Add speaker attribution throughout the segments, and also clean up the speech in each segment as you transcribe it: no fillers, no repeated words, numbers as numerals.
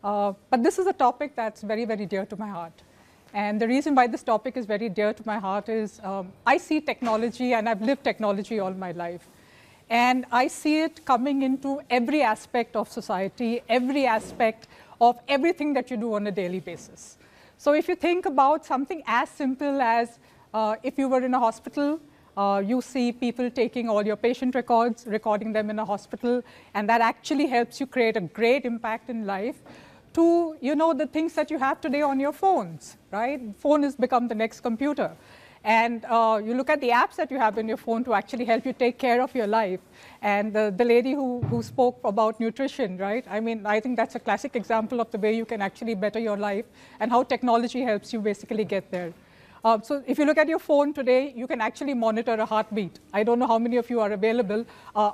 Speaker 1: But this is a topic that's very, very dear to my heart. And the reason why this topic is very dear to my heart is I see technology, and I've lived technology all my life. And I see it coming into every aspect of society, every aspect of everything that you do on a daily basis. So if you think about something as simple as if you were in a hospital, you see people taking all your patient records, recording them in a hospital, and that actually helps you create a great impact in life, to the things that you have today on your phones, right? Phone has become the next computer. And you look at the apps that you have in your phone to actually help you take care of your life. And the lady who spoke about nutrition, right? I mean, I think that's a classic example of the way you can actually better your life and how technology helps you basically get there. So if you look at your phone today, you can actually monitor a heartbeat. I don't know how many of you are available,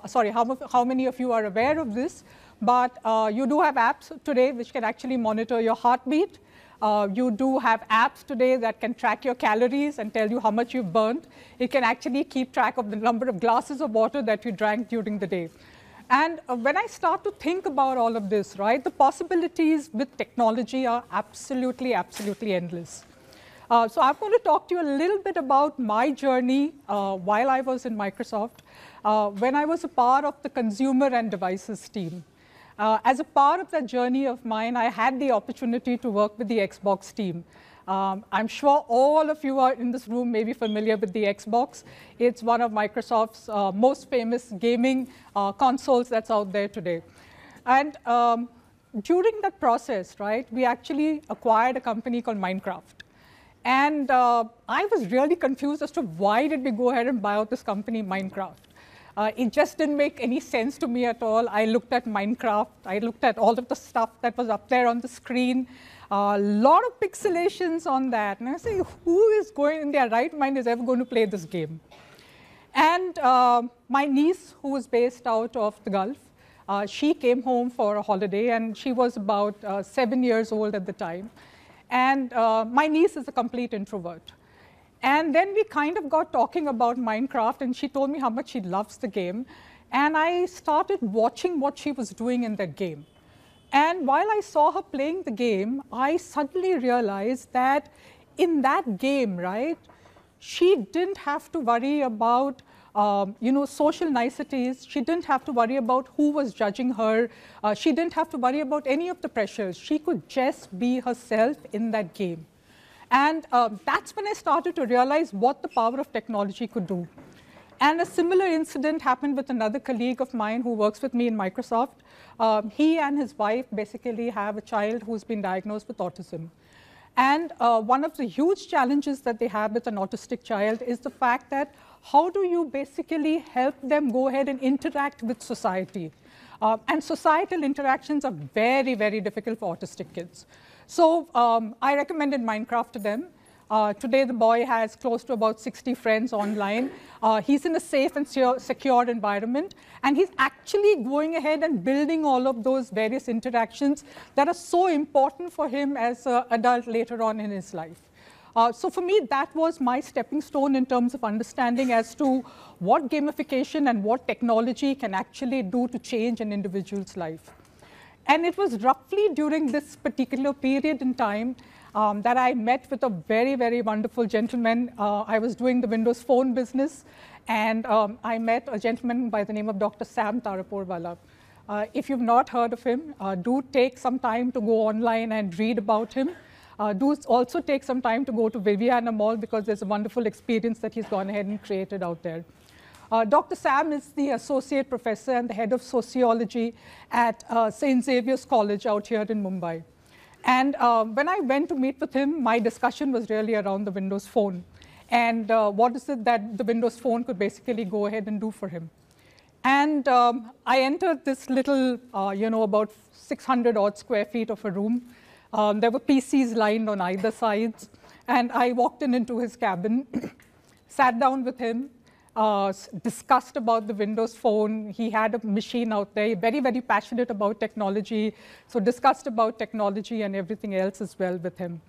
Speaker 1: how many of you are aware of this, but you do have apps today which can actually monitor your heartbeat. You do have apps today that can track your calories and tell you how much you've burnt. It can actually keep track of the number of glasses of water that you drank during the day. And when I start to think about all of this, right, the possibilities with technology are absolutely, absolutely endless. So I'm going to talk to you a little bit about my journey while I was in Microsoft, when I was a part of the consumer and devices team. As a part of that journey of mine, I had the opportunity to work with the Xbox team. I'm sure all of you are in this room may be familiar with the Xbox. It's one of Microsoft's most famous gaming consoles that's out there today. And during that process, right, we actually acquired a company called Minecraft. And I was really confused as to why did we go ahead and buy out this company, Minecraft. It just didn't make any sense to me at all. I looked at Minecraft. I looked at all of the stuff that was up there on the screen. A lot of pixelations on that. And I say, who is going in their right mind is ever going to play this game? And my niece, who was based out of the Gulf, she came home for a holiday, and she was about 7 years old at the time. And my niece is a complete introvert. And then we kind of got talking about Minecraft, and she told me how much she loves the game. And I started watching what she was doing in that game. And while I saw her playing the game, I suddenly realized that in that game, right, she didn't have to worry about social niceties. She didn't have to worry about who was judging her. She didn't have to worry about any of the pressures. She could just be herself in that game. And that's when I started to realize what the power of technology could do. And a similar incident happened with another colleague of mine who works with me in Microsoft. He and his wife basically have a child who's been diagnosed with autism. And one of the huge challenges that they have with an autistic child is the fact that how do you basically help them go ahead and interact with society? And societal interactions are very, very difficult for autistic kids. So I recommended Minecraft to them. Today, the boy has close to about 60 friends online. He's in a safe and secure environment. And he's actually going ahead and building all of those various interactions that are so important for him as an adult later on in his life. So for me, that was my stepping stone in terms of understanding as to what gamification and what technology can actually do to change an individual's life. And it was roughly during this particular period in time that I met with a very, very wonderful gentleman. I was doing the Windows Phone business, and I met a gentleman by the name of Dr. Sam Taraporwala. If you've not heard of him, do take some time to go online and read about him. Do also take some time to go to Viviana Mall, because there's a wonderful experience that he's gone ahead and created out there. Dr. Sam is the associate professor and the head of sociology at St. Xavier's College out here in Mumbai. And when I went to meet with him, my discussion was really around the Windows Phone. And what is it that the Windows Phone could basically go ahead and do for him? And I entered this little, about 600 odd square feet of a room. There were PCs lined on either sides. And I walked into his cabin, sat down with him, discussed about the Windows Phone. He had a machine out there, very, very passionate about technology. So discussed about technology and everything else as well with him.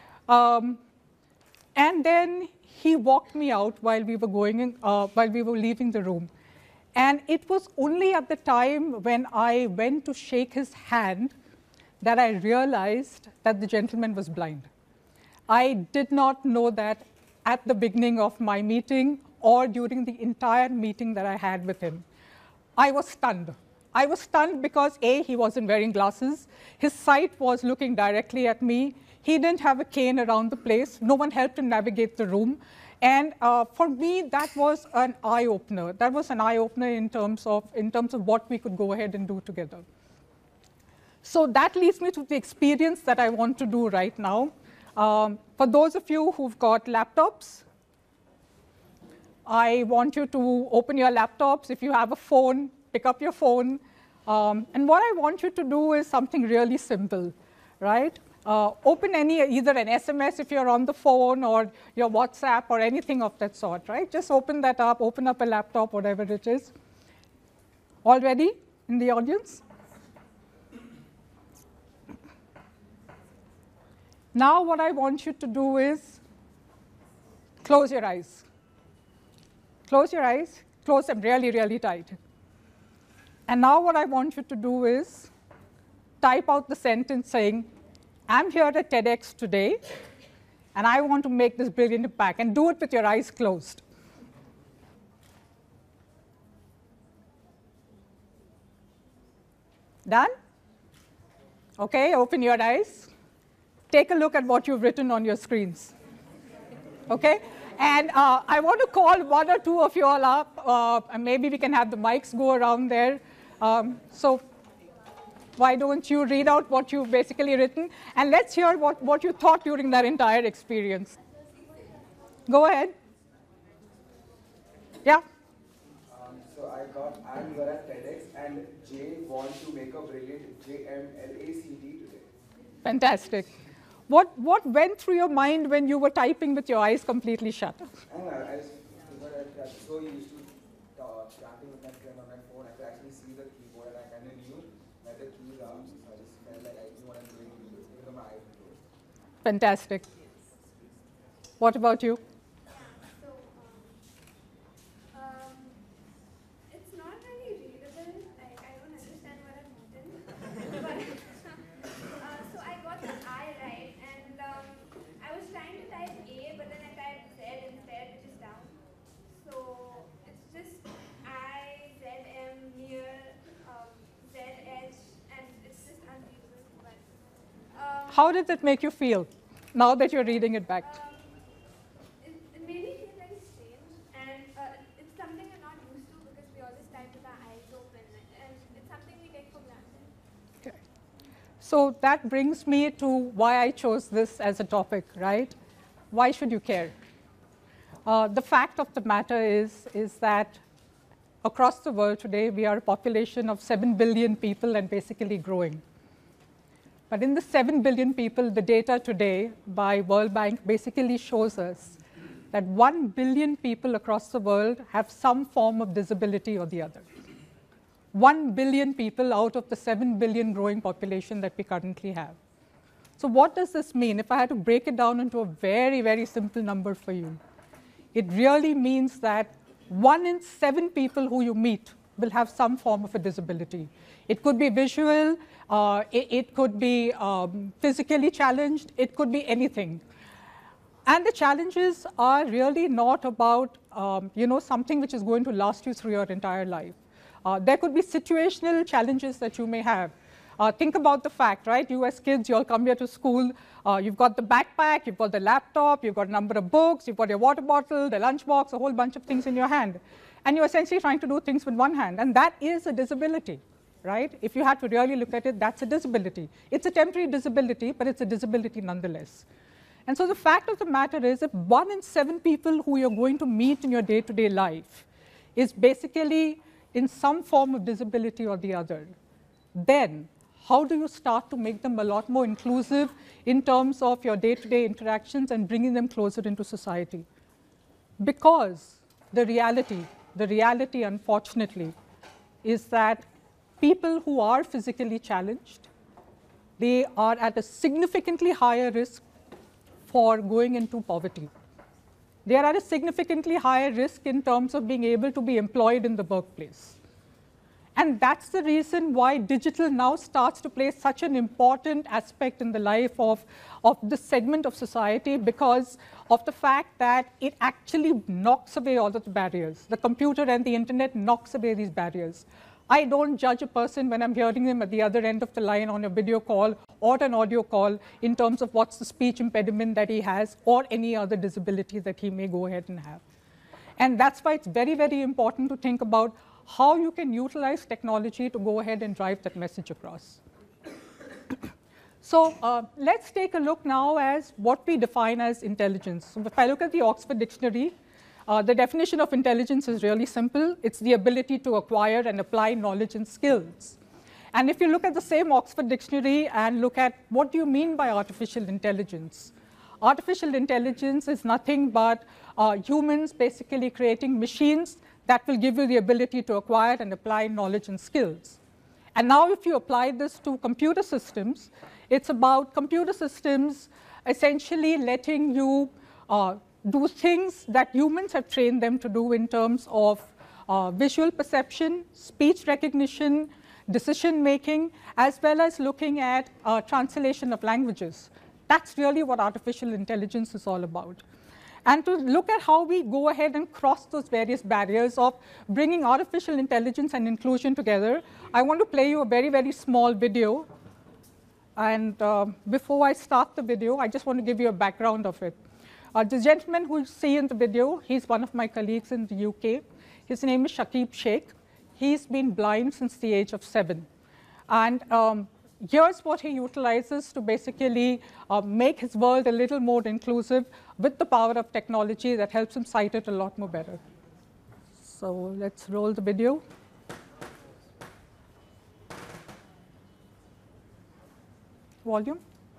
Speaker 1: And then he walked me out while we were leaving the room. And it was only at the time when I went to shake his hand that I realized that the gentleman was blind. I did not know that at the beginning of my meeting or during the entire meeting that I had with him. I was stunned. I was stunned because A, he wasn't wearing glasses. His sight was looking directly at me. He didn't have a cane around the place. No one helped him navigate the room. And for me, that was an eye-opener. That was an eye-opener in terms of what we could go ahead and do together. So that leads me to the experience that I want to do right now. For those of you who've got laptops, I want you to open your laptops. If you have a phone, pick up your phone. And what I want you to do is something really simple, right? Open either an SMS if you're on the phone or your WhatsApp or anything of that sort, right? Just open that up, open up a laptop, whatever it is. All ready in the audience? Now what I want you to do is close your eyes. Close your eyes. Close them really, really tight. And now what I want you to do is type out the sentence saying, I'm here at TEDx today, and I want to make this brilliant impact. And do it with your eyes closed. Done? OK, open your eyes. Take a look at what you've written on your screens. OK? And I want to call one or two of you all up. And maybe we can have the mics go around there. So why don't you read out what you've basically written? And let's hear what you thought during that entire experience. Go ahead. Yeah?
Speaker 2: So I'm here at TEDx, and Jay wants to make a brilliant JMLACT today.
Speaker 1: Fantastic. What went through your mind when you were typing with your eyes completely shut?
Speaker 2: I just figured I'm so used to chatting with my friend on my phone. I could actually see the keyboard, and I kind of knew that the keys are. So I just felt like I knew what I'm doing, even though my eyes were closed.
Speaker 1: Fantastic. What about you?
Speaker 3: It's not really readable. Like, I don't understand what I've written. But so I got the I right, and I was trying to type A, but then I typed Z instead, which is down. So it's just I, Z, M, near, Z, H, and it's just unreadable. But
Speaker 1: How did that make you feel now that you're reading it back?
Speaker 3: it made me feel very strange, and it's something we're not used to because we always type with our eyes open, and it's something we take for granted.
Speaker 1: Okay. So that brings me to why I chose this as a topic, right? Why should you care? The fact of the matter is that across the world today, we are a population of 7 billion people and basically growing. But in the 7 billion people, the data today by World Bank basically shows us that 1 billion people across the world have some form of disability or the other. 1 billion people out of the 7 billion growing population that we currently have. So what does this mean? If I had to break it down into a very, very simple number for you, it really means that 1 in 7 people who you meet will have some form of a disability. It could be visual, it could be physically challenged, it could be anything. And the challenges are really not about something which is going to last you through your entire life. There could be situational challenges that you may have. Think about the fact, right? You as kids, you all come here to school, you've got the backpack, you've got the laptop, you've got a number of books, you've got your water bottle, the lunchbox, a whole bunch of things in your hand. And you're essentially trying to do things with one hand. And that is a disability, right? If you had to really look at it, that's a disability. It's a temporary disability, but it's a disability nonetheless. And so the fact of the matter is if 1 in 7 people who you're going to meet in your day-to-day life is basically in some form of disability or the other, then how do you start to make them a lot more inclusive in terms of your day-to-day interactions and bringing them closer into society? Because the reality, unfortunately, is that people who are physically challenged, they are at a significantly higher risk for going into poverty. They are at a significantly higher risk in terms of being able to be employed in the workplace. And that's the reason why digital now starts to play such an important aspect in the life of this segment of society, because of the fact that it actually knocks away all of the barriers. The computer and the internet knocks away these barriers. I don't judge a person when I'm hearing them at the other end of the line on a video call or an audio call in terms of what's the speech impediment that he has or any other disability that he may go ahead and have. And that's why it's very, very important to think about how you can utilize technology to go ahead and drive that message across. So let's take a look now as what we define as intelligence. So if I look at the Oxford Dictionary, the definition of intelligence is really simple. It's the ability to acquire and apply knowledge and skills. And if you look at the same Oxford Dictionary and look at what do you mean by artificial intelligence, artificial intelligence is nothing but humans basically creating machines that will give you the ability to acquire and apply knowledge and skills. And now if you apply this to computer systems, it's about computer systems essentially letting you do things that humans have trained them to do in terms of visual perception, speech recognition, decision making, as well as looking at translation of languages. That's really what artificial intelligence is all about. And to look at how we go ahead and cross those various barriers of bringing artificial intelligence and inclusion together, I want to play you a very, very small video. And before I start the video, I just want to give you a background of it. The gentleman who you see in the video, he's one of my colleagues in the UK. His name is Shakib Sheikh. He's been blind since the age of 7. And here's what he utilizes to basically make his world a little more inclusive with the power of technology that helps him sight it a lot more better. So let's roll the video. Volume.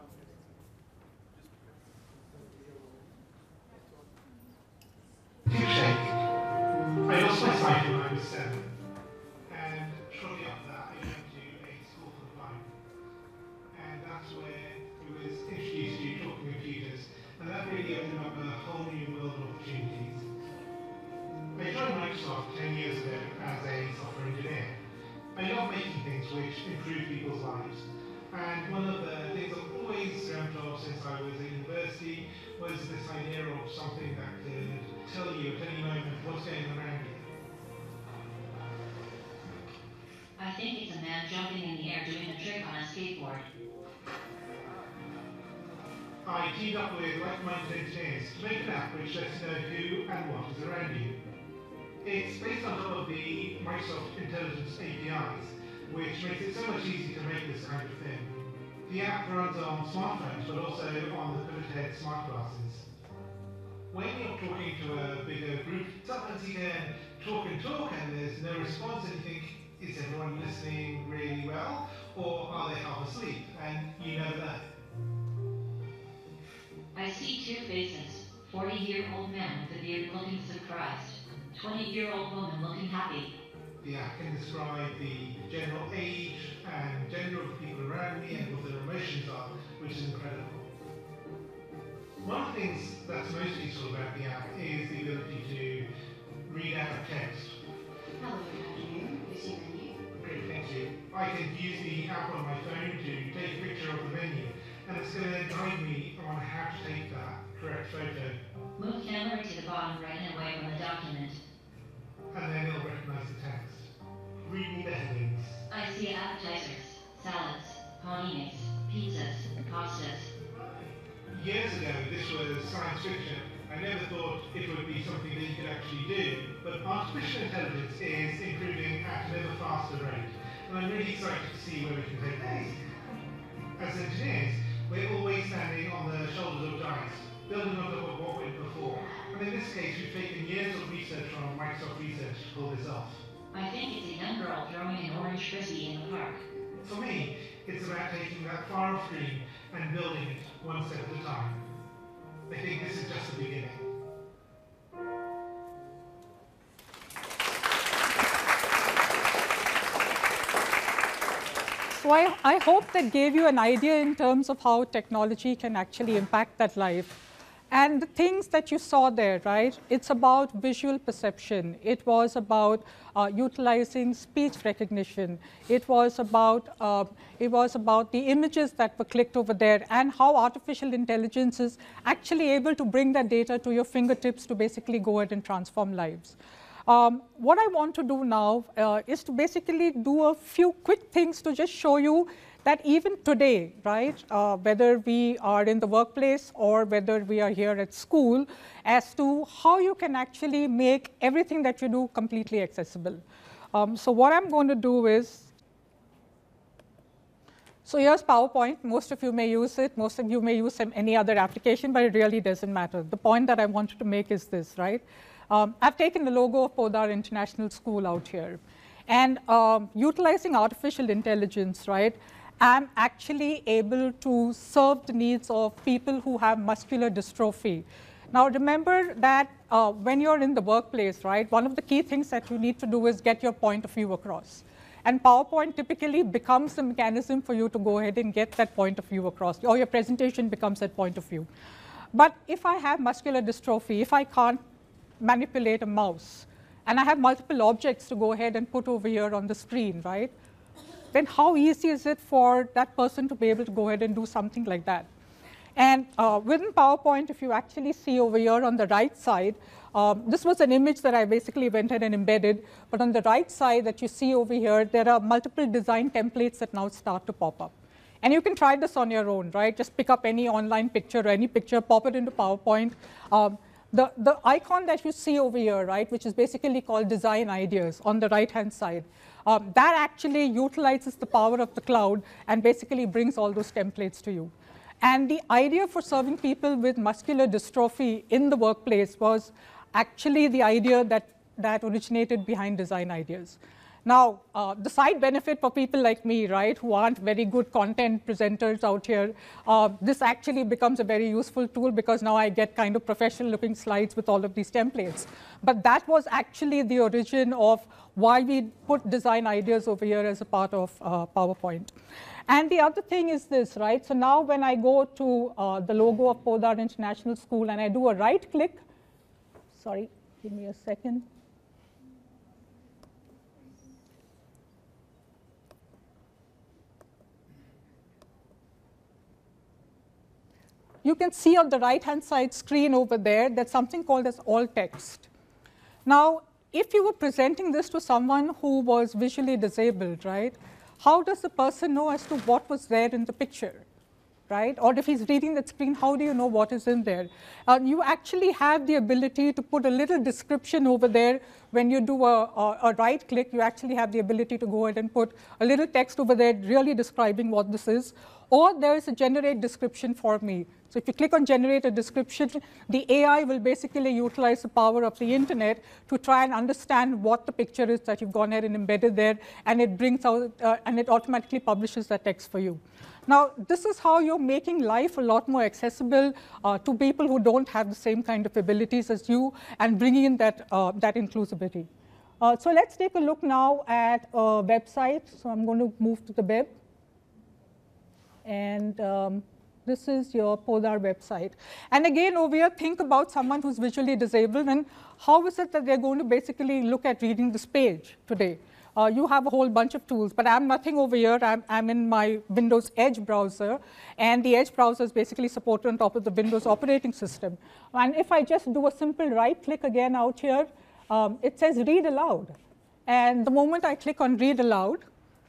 Speaker 4: I lost my sight when I was 7, and shortly after that I went to a school for the blind, and that's where I was introduced to talking computers, and that really opened up a whole new world of opportunities. I joined Microsoft 10 years ago as a software engineer. I love making things which improve people's lives, and one of the things I've always dreamt of since I was at university was this idea of something that could tell you at any moment what's going around you.
Speaker 5: I think it's a man jumping in the air doing a trick on a skateboard.
Speaker 4: I teamed up with like-minded engineers to make an app which lets you know who and what is around you. It's based on top of the Microsoft Intelligence APIs, which makes it so much easier to make this kind of thing. The app runs on smartphones, but also on the pivot-head smart glasses. When you're talking to a bigger group, sometimes you can talk and there's no response, and you think, is everyone listening really well, or are they half asleep? And you never know.
Speaker 5: I see two faces, 40-year-old man with a beard looking surprised, 20-year-old woman looking happy.
Speaker 4: The app can describe the general age and gender of the people around me and what their emotions are, which is incredible. One of the things that's most useful about the app is the ability to read out text.
Speaker 5: Hello, good afternoon. You see menu?
Speaker 4: Great, thank you. I can use the app on my phone to take a picture of the menu, and it's going to guide me on how to take that correct photo.
Speaker 5: Move camera to the bottom right and away from the document.
Speaker 4: And then it'll recognize the text. Read me the headings.
Speaker 5: I see appetizers, salads, paninis, pizzas, pastas.
Speaker 4: Years ago, this was science fiction. I never thought it would be something that you could actually do, but artificial intelligence is improving at an ever faster rate, and I'm really excited to see where we can take this. As engineers, we're always standing on the shoulders of giants, building on top of what went before, and in this case, we've taken years of research from Microsoft Research to pull this off.
Speaker 5: I think it's a young girl throwing an orange frisbee in the park.
Speaker 4: For me, it's about taking that far-off dream and building it one step at a time. I think this is just the beginning.
Speaker 1: So I hope that gave you an idea in terms of how technology can actually impact that life. And the things that you saw there, right, it's about visual perception. It was about utilizing speech recognition. It was about the images that were clicked over there and how artificial intelligence is actually able to bring that data to your fingertips to basically go ahead and transform lives. What I want to do now is to basically do a few quick things to just show you that even today, right, whether we are in the workplace or whether we are here at school, as to how you can actually make everything that you do completely accessible. So what I'm going to do is, so here's PowerPoint. Most of you may use it. Most of you may use any other application, but it really doesn't matter. The point that I wanted to make is this, right? I've taken the logo of Podar International School out here. And utilizing artificial intelligence, right, I'm actually able to serve the needs of people who have muscular dystrophy. Now, remember that when you're in the workplace, right, one of the key things that you need to do is get your point of view across. And PowerPoint typically becomes the mechanism for you to go ahead and get that point of view across, or your presentation becomes that point of view. But if I have muscular dystrophy, if I can't manipulate a mouse, and I have multiple objects to go ahead and put over here on the screen, right, then how easy is it for that person to be able to go ahead and do something like that? And within PowerPoint, if you actually see over here on the right side, this was an image that I basically went ahead and embedded. But on the right side that you see over here, there are multiple design templates that now start to pop up. And you can try this on your own, right? Just pick up any online picture or any picture, pop it into PowerPoint. The icon that you see over here, right, which is basically called design ideas on the right-hand side, that actually utilizes the power of the cloud and basically brings all those templates to you. And the idea for serving people with muscular dystrophy in the workplace was actually the idea that originated behind design ideas. Now, the side benefit for people like me, right, who aren't very good content presenters out here, this actually becomes a very useful tool because now I get kind of professional looking slides with all of these templates. But that was actually the origin of why we put design ideas over here as a part of PowerPoint. And the other thing is this, right? So now when I go to the logo of Podar International School and I do a right click, sorry, give me a second. You can see on the right-hand side screen over there, there's something called as alt text. Now, if you were presenting this to someone who was visually disabled, right, how does the person know as to what was there in the picture, right? Or if he's reading that screen, how do you know what is in there? You actually have the ability to put a little description over there. When you do a right click, you actually have the ability to go ahead and put a little text over there really describing what this is. Or there is a generate description for me. So if you click on generate a description, the AI will basically utilize the power of the internet to try and understand what the picture is that you've gone ahead and embedded there, and it brings out, and it automatically publishes that text for you. Now, this is how you're making life a lot more accessible to people who don't have the same kind of abilities as you, and bringing in that inclusivity. So let's take a look now at a website. So I'm going to move to the web. And this is your Podar website. And again, over here, think about someone who's visually disabled, and how is it that they're going to basically look at reading this page today? You have a whole bunch of tools, but I'm nothing over here. I'm in my Windows Edge browser, and the Edge browser is basically supported on top of the Windows operating system. And if I just do a simple right click again out here, it says read aloud. And the moment I click on read aloud,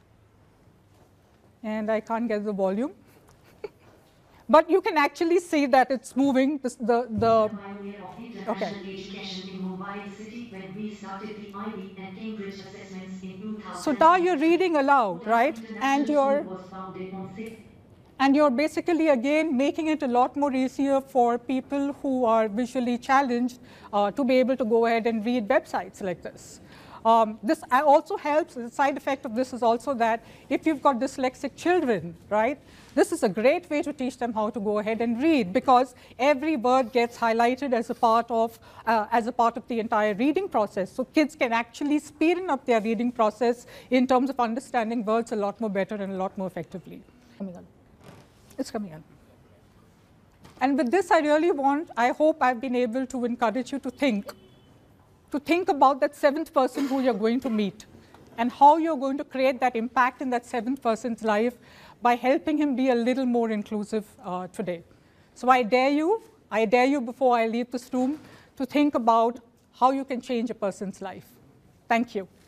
Speaker 1: and I can't get the volume, but you can actually see that it's moving. Okay. So now you're reading aloud, right? And you're basically, again, making it a lot more easier for people who are visually challenged to be able to go ahead and read websites like this. This also helps. The side effect of this is also that if you've got dyslexic children, right, this is a great way to teach them how to go ahead and read, because every word gets highlighted as a part of the entire reading process. So kids can actually speed up their reading process in terms of understanding words a lot more better and a lot more effectively. Coming on. It's coming on. And with this, I hope I've been able to encourage you to think about that seventh person who you're going to meet and how you're going to create that impact in that seventh person's life by helping him be a little more inclusive today. So I dare you before I leave this room to think about how you can change a person's life. Thank you.